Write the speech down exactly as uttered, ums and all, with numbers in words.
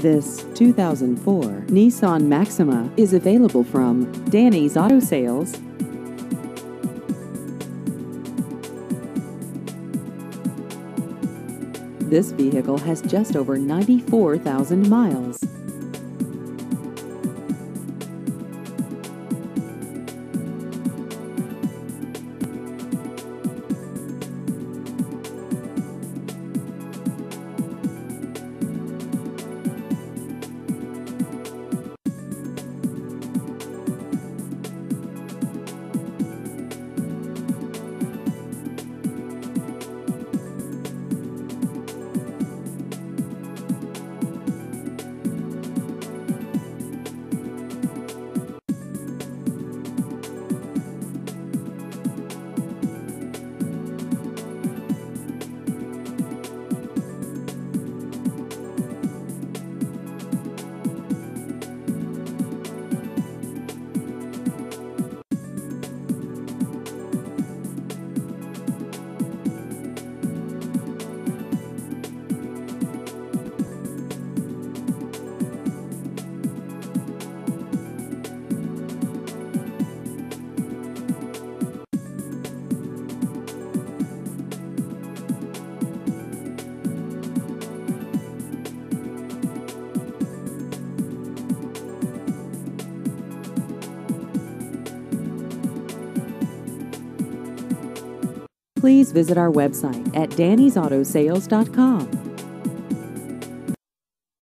This two thousand four Nissan Maxima is available from Danny's Auto Sales. This vehicle has just over ninety-four thousand miles. Please visit our website at dannys auto sales dot com.